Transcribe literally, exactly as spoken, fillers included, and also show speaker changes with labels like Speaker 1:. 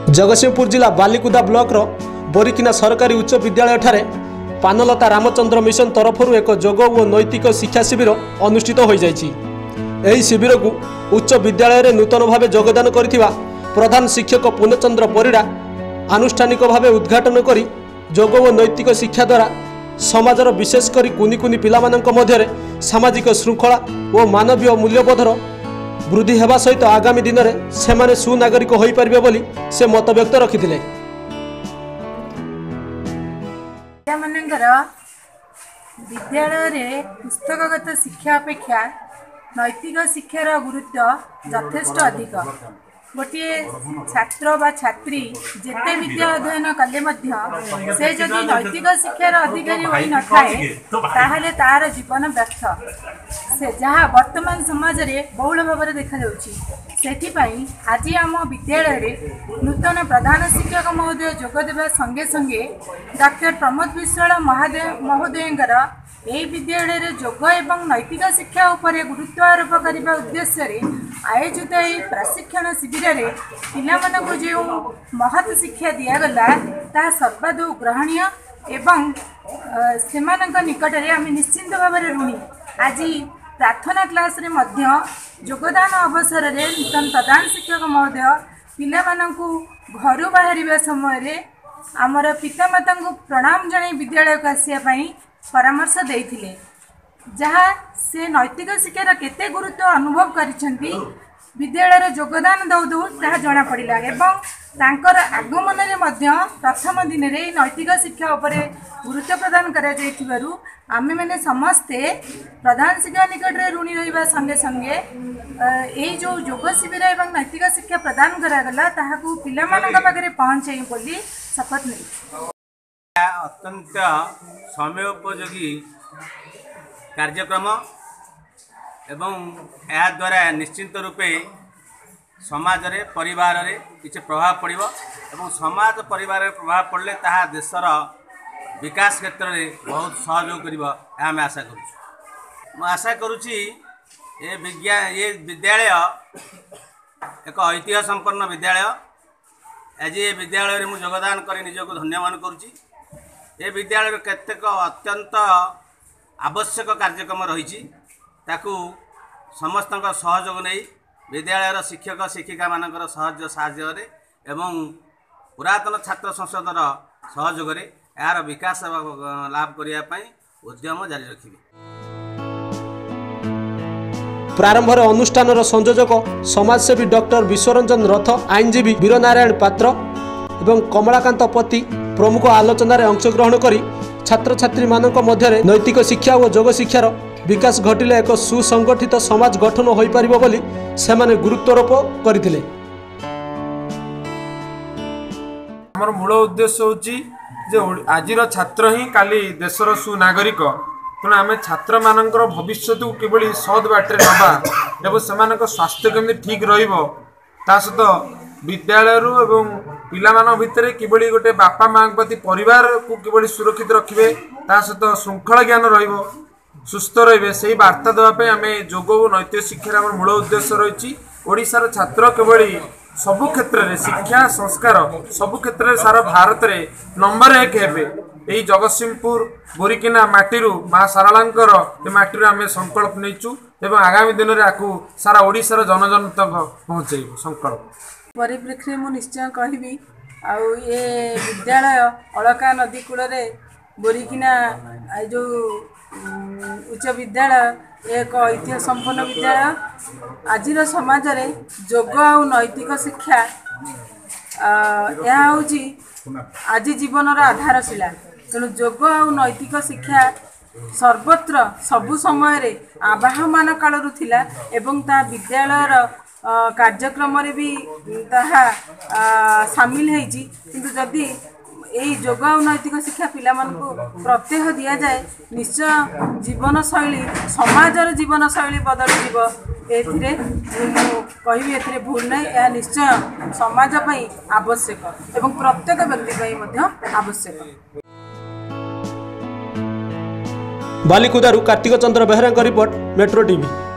Speaker 1: जगतसिंहपुर जिला बालिकुदा ब्लॉक रो बोरीकिना सरकारी उच्च विद्यालय ठारे पानलता रामचंद्र मिशन तरफ एक जोग और नैतिक शिक्षा शिविर अनुष्ठित हो जाइछि। एही शिविर को उच्च विद्यालय रे नूतन भाव योगदान करिथिबा प्रधान शिक्षक पूर्णचंद्र परिड़ा आनुष्ठानिक भाव उद्घाटन करी जोग और नैतिक शिक्षा द्वारा समाजर विशेषकर कुनि कुनि पिला मानक मध्यरे सामाजिक श्रृंखला और मानवीय मूल्यबोधर वृद्धि हेबा सहित आगामी दिन में सेमाने सुनागरिक होई परिबे बोली से मत व्यक्त रखिथिले।
Speaker 2: विद्यालय रे पुस्तकगत शिक्षा अपेक्षा नैतिक शिक्षार गुरुत्व यथेष्ट अधिक। गोटे छात्र बा छात्री जेते विद्या अध्ययन कले मध्य से जदि नैतिक शिक्षार अधिकारी होई न थाए ताहले तार जीवन व्यर्थ से जहाँ वर्तमान समाज रे बहुल भाव में देखा जाउछि। सेथि पई आज आम विद्यालय रे नूतन प्रधान शिक्षक महोदय जोग देबा संगे संगे डॉक्टर प्रमोद विश्वाल महादेव महोदयंकर यही विद्यालय रे जोग एवं नैतिक शिक्षा उपरे गुरुत्व आरोप करने उद्देश्य रे आयोजित यह प्रशिक्षण शिविर रे पिलामानकु जो महत् शिक्षा दिगला ता सर्वादौ ग्रहणीय एवं सेमानक निकट रे आम निश्चिंत भाव में ऋणी। आज प्रार्थना क्लास रे मध्य योगदान अवसर रे नूतन प्रधान शिक्षक महोदय पिलामानकु घरु बाहरिबा समय रे आमर पितामाता को प्रणाम जणाई विद्यालय को आसिया पई परामर्श देइथिले, जहाँ से नैतिक शिक्षार केते गुरुत्व अनुभव करिसेंती विद्यालय योगदान दौ दौ ताहा जना पड़िला एवं तांकर आगमन रे मध्य प्रथम दिन रे नैतिक शिक्षा उपरे गुरुत्व प्रदान करा जाइथिबारु आमे माने समस्ते प्रधान शिक्षक निकट रे ऋणी रहिबा संगे संगे एई जो योग शिविर एवं नैतिक शिक्षा प्रदान करा गला ताहाकू पिलामानक पाखरे पहुंचाई बोली शपथ नै।
Speaker 3: अत्यंत समयोपयोगी कार्यक्रम एवं या द्वारा निश्चित रूपे समाज रे परिवार रे किसी प्रभाव पड़िबो एवं समाज परिवार रे प्रभाव पड़ले ताहा देशर विकास क्षेत्र में बहुत सहयोग करिबो आम आशा करूँ। आशा करुँची ये विज्ञान ये विद्यालय एक ऐतिह्य संपन्न विद्यालय। आज ये विद्यालय में योगदान कर निजक धन्य मान करुँची। ये विद्यालय केतेक अत्यंत आवश्यक कार्यक्रम रही ताकू समस्त सहयोग नहीं विद्यालय शिक्षक शिक्षिका मानकर सहयोग साहाय्य एवं पुरातन छात्र संसदर सहयोग यार विकास लाभ करने उद्यम जारी रखिबे।
Speaker 1: प्रारंभ अनुष्ठान संयोजक समाजसेवी डॉक्टर विश्वरंजन रथ, आईनजीवी वीरनारायण पात्र एवं कमलाकांत पति प्रमुख आलोचन अंशग्रहण करी छात्र छात्री मानक मध्य नैतिक शिक्षा और योग शिक्षार विकास घटिले एक सुसंगठित समाज गठन हो पारिबो बोली सेमाने गुरुत्वारोप करथिले।
Speaker 4: हमर मूल उद्देश्य होची जे आजिर छात्र ही काली देशर सुनागरिक तेणु आम छात्र मानकर भविष्य को किभली सद बाटे नवा एवं सेमानक स्वास्थ्य केमि ठीक रहिबो ता सहित विद्यालय एवं पिला भितर किभली गोटे बापा माँ प्रति परिवार को किभली सुरक्षित रखिबे ता सहित श्रृंखला ज्ञान रहिबो सुस्थ रहिबे से वार्ता देवाई आम योग और नैतिक शिक्षार आम मूल उद्देश्य रही। ओडिशार छात्र किभली सबु क्षेत्र में शिक्षा संस्कार सबु क्षेत्र में सारा भारत में नंबर एक हेबे यही जगतसिंहपुर बोरीकिना माटीरू माँ सारालांकर माटी आम संकल्प नहींचु एवं आगामी दिन में आपको सारा ओडिशार जनजन तक पहुँचेबू संकल्प
Speaker 2: परिप्रेक्षी मु निश्चय कहबी आउ ये विद्यालय अलका नदी कूल बोरीकिना जो उच्च विद्यालय एक ऐतिह्य संपन्न विद्यालय। आज समाज रे योग और नैतिक शिक्षा यह हूँ आज जीवन आधारशिला। तेणु योग और नैतिक शिक्षा सर्वत्र सबु समय आवाहमान कालू थिला एवं ता विद्यालयर कार्यक्रम भी ताहा सामिल होइछि। किंतु जदि यही योग और नैतिक शिक्षा पिला मानकु प्रत्येह दि जाए निश्चय जीवन शैली समाजर जीवन शैली बदल जीव एथिरे कहि एथिरे भूल नहीं। यह निश्चय समाज पई आवश्यक एवं प्रत्येक व्यक्ति पई मध्य आवश्यक।
Speaker 1: बालिकुदारू Kartik Chandra Behera report, metro TV.